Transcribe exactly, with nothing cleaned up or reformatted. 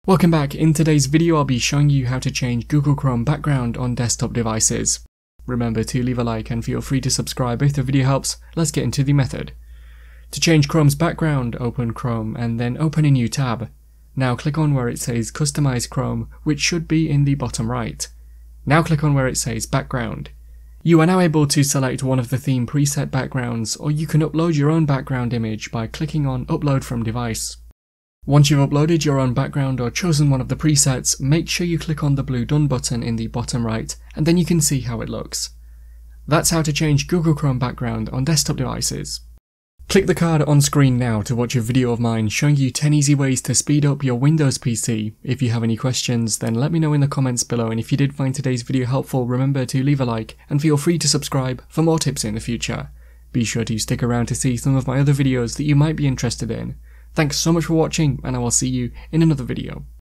Welcome back. In today's video I'll be showing you how to change Google Chrome background on desktop devices. Remember to leave a like and feel free to subscribe if the video helps. Let's get into the method. To change Chrome's background, open Chrome and then open a new tab. Now click on where it says Customize Chrome, which should be in the bottom right. Now click on where it says Background. You are now able to select one of the theme preset backgrounds, or you can upload your own background image by clicking on Upload from Device. Once you've uploaded your own background or chosen one of the presets, make sure you click on the blue Done button in the bottom right, and then you can see how it looks. That's how to change Google Chrome background on desktop devices. Click the card on screen now to watch a video of mine showing you ten easy ways to speed up your Windows P C. If you have any questions, then let me know in the comments below, and if you did find today's video helpful, remember to leave a like and feel free to subscribe for more tips in the future. Be sure to stick around to see some of my other videos that you might be interested in. Thanks so much for watching, and I will see you in another video.